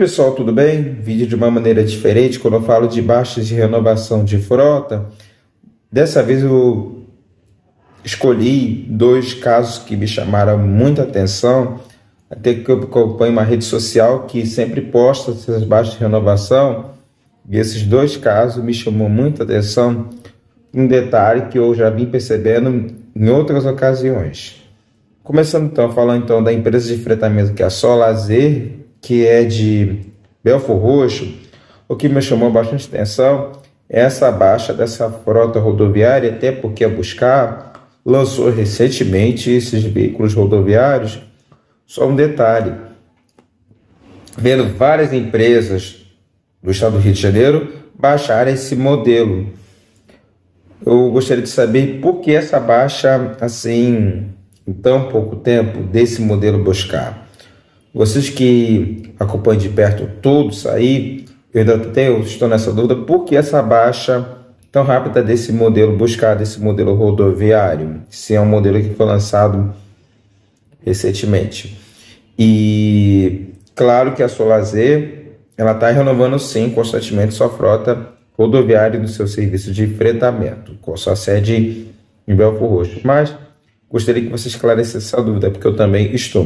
Oi pessoal, tudo bem? Vídeo de uma maneira diferente quando eu falo de baixas de renovação de frota. Dessa vez eu escolhi dois casos que me chamaram muita atenção, até que eu acompanho uma rede social que sempre posta essas baixas de renovação, e esses dois casos me chamou muita atenção, um detalhe que eu já vim percebendo em outras ocasiões. Começando então, falando então da empresa de fretamento que é a Solazer, que é de Belfor Roxo. O que me chamou bastante atenção é essa baixa dessa frota rodoviária, até porque a Buscar lançou recentemente esses veículos rodoviários. Só um detalhe, vendo várias empresas do estado do Rio de Janeiro baixarem esse modelo. Eu gostaria de saber por que essa baixa assim em tão pouco tempo desse modelo Buscar. Vocês que acompanham de perto todos aí, eu estou nessa dúvida, por que essa baixa tão rápida desse modelo Buscar, desse modelo rodoviário, se é um modelo que foi lançado recentemente. E claro que a Solazer, ela está renovando sim constantemente sua frota rodoviária do seu serviço de fretamento, com sua sede em Belfor Roxo. Mas gostaria que você esclarecesse essa dúvida, porque eu também estou.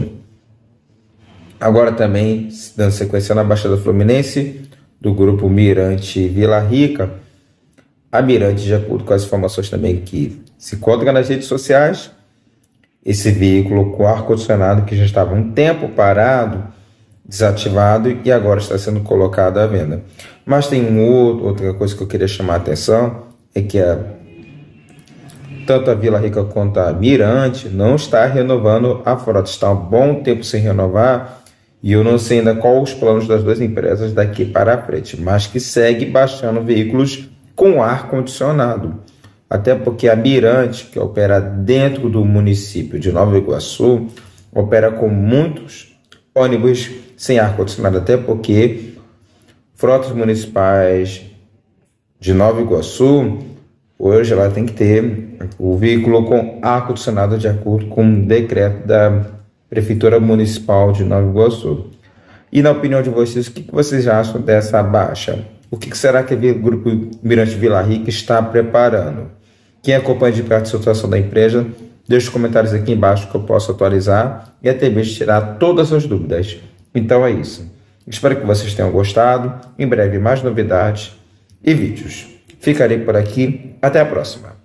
Agora também, dando sequência na Baixada Fluminense, do grupo Mirante Vila Rica, a Mirante, de acordo com as informações também que se encontram nas redes sociais, esse veículo com ar-condicionado que já estava um tempo parado, desativado e agora está sendo colocado à venda. Mas tem outra coisa que eu queria chamar a atenção, é que tanto a Vila Rica quanto a Mirante não está renovando a frota, está um bom tempo sem renovar. E eu não sei ainda quais os planos das duas empresas daqui para frente, mas que segue baixando veículos com ar-condicionado. Até porque a Mirante, que opera dentro do município de Nova Iguaçu, opera com muitos ônibus sem ar-condicionado, até porque frotas municipais de Nova Iguaçu, hoje ela tem que ter o veículo com ar-condicionado de acordo com o decreto da Prefeitura Municipal de Nova Iguaçu. E na opinião de vocês, o que vocês acham dessa baixa? O que será que o Grupo Mirante Vila Rica está preparando? Quem acompanha de perto a situação da empresa, deixe os comentários aqui embaixo que eu possa atualizar e até mesmo tirar todas as dúvidas. Então é isso. Espero que vocês tenham gostado. Em breve mais novidades e vídeos. Ficarei por aqui. Até a próxima.